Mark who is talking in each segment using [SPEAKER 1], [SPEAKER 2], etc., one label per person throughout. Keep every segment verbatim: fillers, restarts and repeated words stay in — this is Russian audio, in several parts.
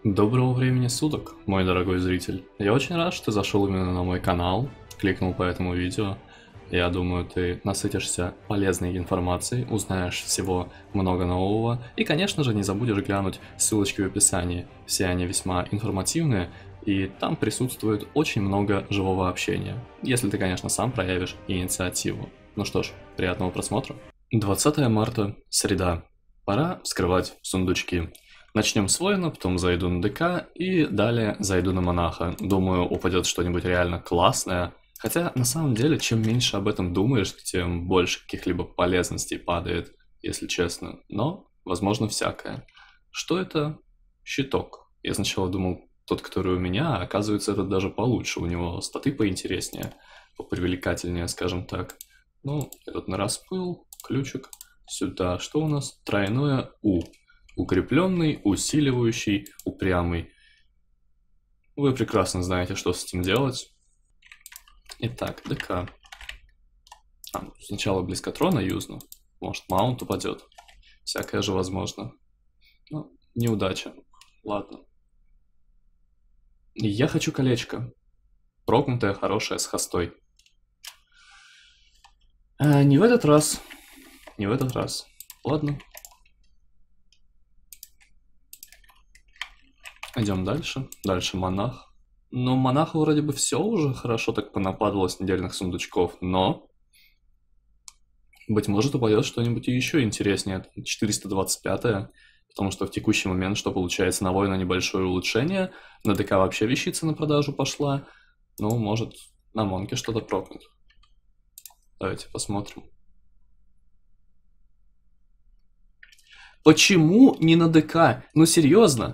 [SPEAKER 1] Доброго времени суток, мой дорогой зритель. Я очень рад, что ты зашел именно на мой канал, кликнул по этому видео. Я думаю, ты насытишься полезной информацией, узнаешь всего много нового и, конечно же, не забудешь глянуть ссылочки в описании. Все они весьма информативные, и там присутствует очень много живого общения, если ты, конечно, сам проявишь инициативу. Ну что ж, приятного просмотра. двадцатое марта, среда. Пора вскрывать сундучки. Начнем с воина, потом зайду на ДК и далее зайду на монаха. Думаю, упадет что-нибудь реально классное. Хотя, на самом деле, чем меньше об этом думаешь, тем больше каких-либо полезностей падает, если честно. Но, возможно, всякое. Что это? Щиток. Я сначала думал, тот, который у меня, а оказывается, этот даже получше. У него статы поинтереснее, попривлекательнее, скажем так. Ну, этот на распыл, ключик сюда. Что у нас? Тройное У. Укрепленный, усиливающий, упрямый. Вы прекрасно знаете, что с этим делать. Итак, ДК. А, сначала близкотрона юзну. Может, маунт упадет. Всякое же возможно. Ну, неудача. Ладно. Я хочу колечко. Прокнутое, хорошее, с хостой. А, не в этот раз. Не в этот раз. Ладно. Идем дальше. Дальше монах. Но монаху вроде бы все уже хорошо так понападало с недельных сундучков, но... Быть может, упадет что-нибудь еще интереснее. четыреста двадцать пятое. Потому что в текущий момент, что получается, на воина небольшое улучшение. На ДК вообще вещица на продажу пошла. Ну, может, на монке что-то прокнут. Давайте посмотрим. Почему не на ДК? Ну, серьезно?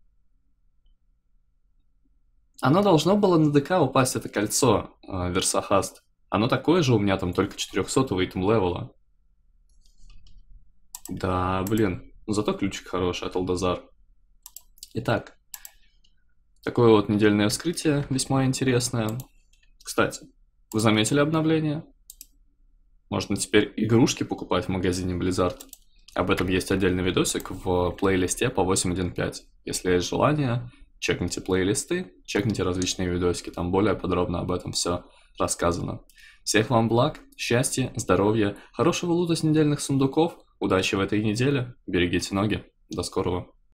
[SPEAKER 1] Оно должно было на ДК упасть, это кольцо, э, Версахаст. Оно такое же у меня там, только четырехсотого итем левела. Да, блин. Ну зато ключик хороший от Алдазар. Итак. Такое вот недельное вскрытие, весьма интересное. Кстати, вы заметили обновление? Можно теперь игрушки покупать в магазине Blizzard. Об этом есть отдельный видосик в плейлисте по восемь точка один точка пять. Если есть желание, чекните плейлисты, чекните различные видосики, там более подробно об этом все рассказано. Всех вам благ, счастья, здоровья, хорошего лута с недельных сундуков, удачи в этой неделе, берегите ноги, до скорого.